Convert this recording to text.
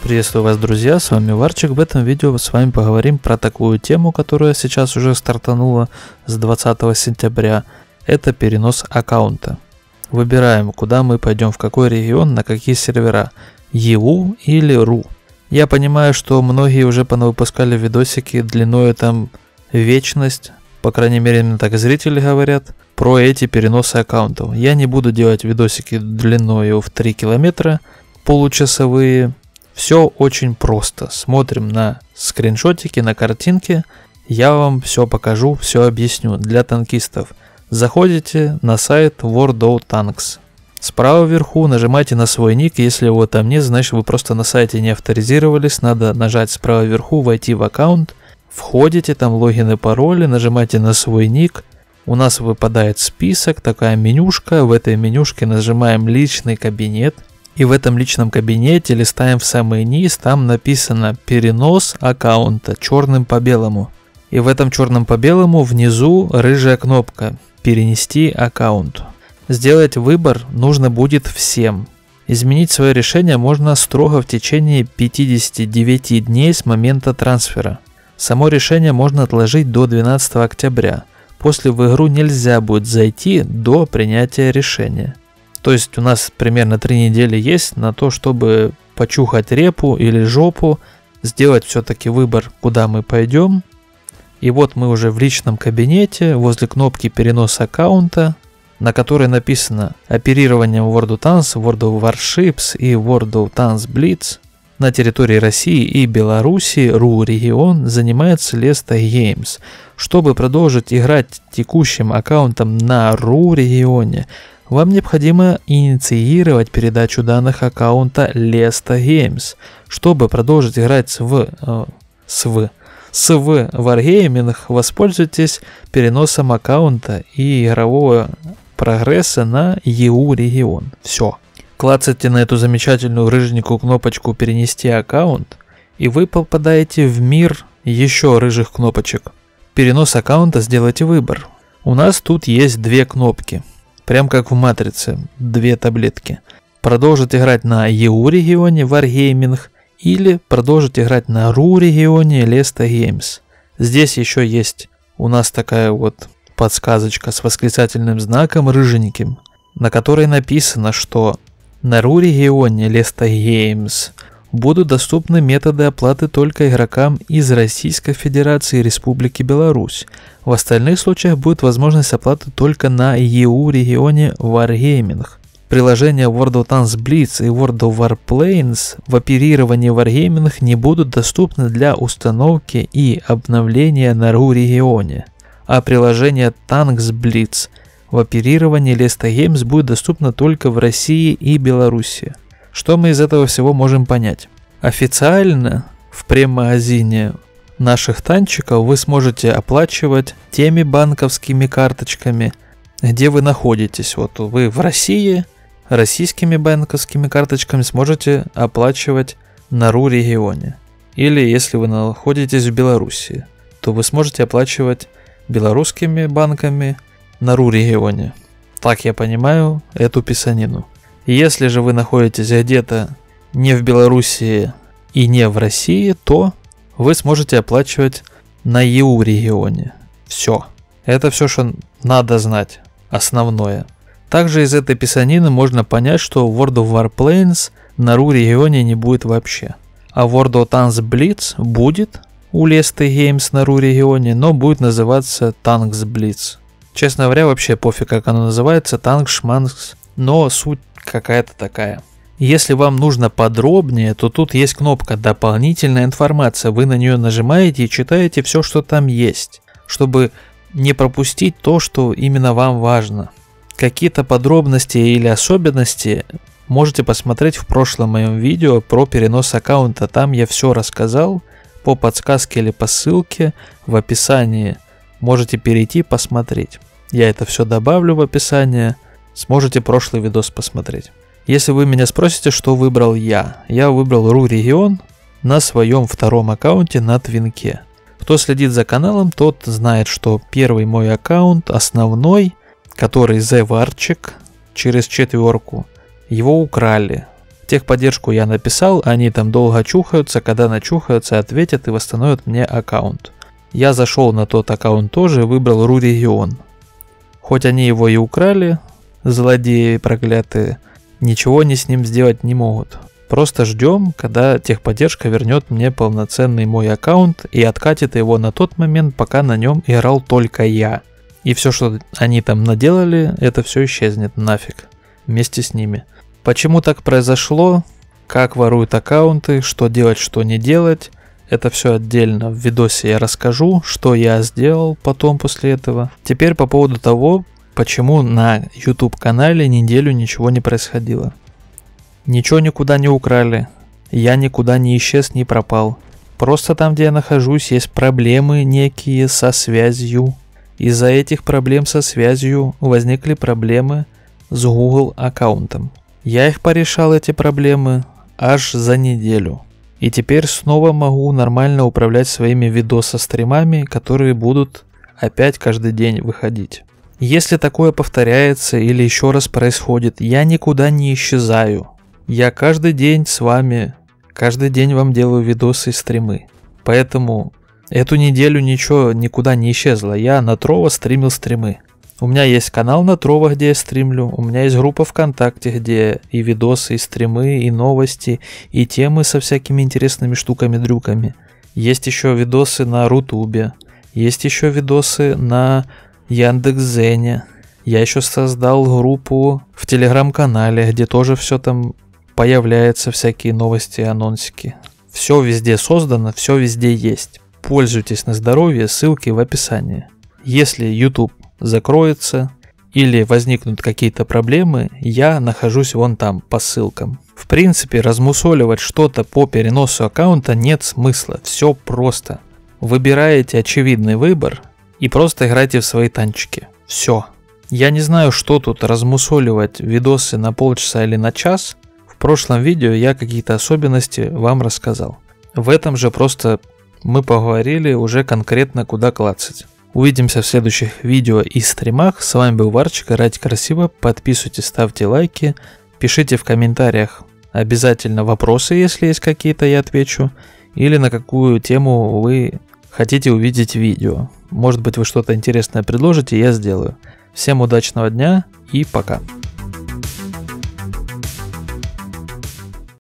Приветствую вас, друзья, с вами Варчик. В этом видео с вами поговорим про такую тему, которая сейчас уже стартанула с 20 сентября. Это перенос аккаунта. Выбираем, куда мы пойдем, в какой регион, на какие сервера, EU или RU. Я понимаю, что многие уже понавыпускали видосики длиной там вечность, по крайней мере, именно так зрители говорят, про эти переносы аккаунтов. Я не буду делать видосики длиной в 3 километра, получасовые. Все очень просто. Смотрим на скриншотики, на картинки. Я вам все покажу, все объясню. Для танкистов заходите на сайт World of Tanks. Справа вверху нажимайте на свой ник. Если его там нет, значит вы просто на сайте не авторизировались. Надо нажать справа вверху, войти в аккаунт. Входите, там логин и пароли, нажимайте на свой ник. У нас выпадает список, такая менюшка. В этой менюшке нажимаем личный кабинет. И в этом личном кабинете листаем в самый низ, там написано «Перенос аккаунта» черным по белому. И в этом черном по белому внизу рыжая кнопка «Перенести аккаунт». Сделать выбор нужно будет всем. Изменить свое решение можно строго в течение 59 дней с момента трансфера. Само решение можно отложить до 12 октября. После в игру нельзя будет зайти до принятия решения. То есть у нас примерно 3 недели есть на то, чтобы почухать репу или жопу, сделать все-таки выбор, куда мы пойдем. И вот мы уже в личном кабинете, возле кнопки «Перенос аккаунта», на которой написано «Оперированием World of Tanks, World of Warships и World of Tanks Blitz на территории России и Беларуси RU регион занимается Lesta Games». Чтобы продолжить играть текущим аккаунтом на RU регионе, вам необходимо инициировать передачу данных аккаунта Lesta Games. Чтобы продолжить играть в Wargaming, воспользуйтесь переносом аккаунта и игрового прогресса на EU регион. Все. Клацайте на эту замечательную рыженькую кнопочку «Перенести аккаунт», и вы попадаете в мир еще рыжих кнопочек. Перенос аккаунта, сделайте выбор. У нас тут есть 2 кнопки. Прям как в Матрице, 2 таблетки. Продолжить играть на EU регионе Wargaming или продолжить играть на RU регионе Lesta Games. Здесь еще есть у нас такая вот подсказочка с восклицательным знаком рыженьким, на которой написано, что на RU регионе Lesta Games будут доступны методы оплаты только игрокам из Российской Федерации и Республики Беларусь. В остальных случаях будет возможность оплаты только на EU регионе Wargaming. Приложения World of Tanks Blitz и World of Warplanes в оперировании Wargaming не будут доступны для установки и обновления на RU регионе. А приложение Tanks Blitz в оперировании Lesta Games будет доступно только в России и Беларуси. Что мы из этого всего можем понять? Официально в премагазине наших танчиков вы сможете оплачивать теми банковскими карточками, где вы находитесь. Вот вы в России, российскими банковскими карточками сможете оплачивать на RU регионе. Или если вы находитесь в Беларуси, то вы сможете оплачивать белорусскими банками на RU регионе. Так я понимаю эту писанину. Если же вы находитесь где-то не в Беларуси и не в России, то вы сможете оплачивать на EU регионе. Все. Это все, что надо знать. Основное. Также из этой писанины можно понять, что World of Warplanes на RU регионе не будет вообще. А World of Tanks Blitz будет у Lesta Games на RU регионе, но будет называться Tanks Blitz. Честно говоря, вообще пофиг, как оно называется, Tanks, Шманкс, но суть какая-то такая. Если вам нужно подробнее, то тут есть кнопка «Дополнительная информация». Вы на нее нажимаете и читаете все, что там есть, чтобы не пропустить то, что именно вам важно. Какие-то подробности или особенности можете посмотреть в прошлом моем видео про перенос аккаунта. Там я все рассказал по подсказке или по ссылке в описании. Можете перейти посмотреть. Я это все добавлю в описание. Сможете прошлый видос посмотреть. Если вы меня спросите, что выбрал я выбрал RU регион на своем втором аккаунте на Твинке. Кто следит за каналом, тот знает, что первый мой аккаунт, основной, который The Warchik, через 4, его украли. техподдержку я написал, они там долго чухаются, когда начухаются, ответят и восстановят мне аккаунт. Я зашел на тот аккаунт тоже, выбрал РУ-регион. Хоть они его и украли, злодеи проклятые, ничего они с ним сделать не могут. Просто ждем, когда техподдержка вернет мне полноценный мой аккаунт и откатит его на тот момент, пока на нем играл только я. И все, что они там наделали, это все исчезнет нафиг вместе с ними. Почему так произошло, как воруют аккаунты, что делать, что не делать, это все отдельно в видосе я расскажу, что я сделал потом после этого. Теперь по поводу того, почему на YouTube канале неделю ничего не происходило. Ничего никуда не украли, я никуда не исчез, не пропал. Просто там, где я нахожусь, есть проблемы некие со связью. Из-за этих проблем со связью возникли проблемы с Google аккаунтом. Я их порешал, эти проблемы, аж за неделю. И теперь снова могу нормально управлять своими видосо-стримами, которые будут опять каждый день выходить. Если такое повторяется или еще раз происходит, я никуда не исчезаю. Я каждый день с вами, каждый день вам делаю видосы и стримы. Поэтому эту неделю ничего никуда не исчезло. Я на Trovo стримил стримы. У меня есть канал на Trovo, где я стримлю. У меня есть группа ВКонтакте, где и видосы, и стримы, и новости, и темы со всякими интересными штуками-дрюками. Есть еще видосы на Рутубе. Есть еще видосы на Яндекс.Зене. Я еще создал группу в Телеграм-канале, где тоже все там появляются, всякие новости, анонсики. Все везде создано, все везде есть. Пользуйтесь на здоровье, ссылки в описании. Если YouTube закроется или возникнут какие-то проблемы, я нахожусь вон там по ссылкам. В принципе, размусоливать что-то по переносу аккаунта нет смысла. Все просто. Выбираете очевидный выбор и просто играйте в свои танчики. Все. Я не знаю, что тут размусоливать видосы на полчаса или на час. В прошлом видео я какие-то особенности вам рассказал. В этом же просто мы поговорили уже конкретно, куда клацать. Увидимся в следующих видео и стримах. С вами был Варчик. Играйте красиво. Подписывайтесь, ставьте лайки. Пишите в комментариях обязательно вопросы, если есть какие-то, я отвечу. Или на какую тему вы хотите увидеть видео. Может быть, вы что-то интересное предложите, я сделаю. Всем удачного дня и пока.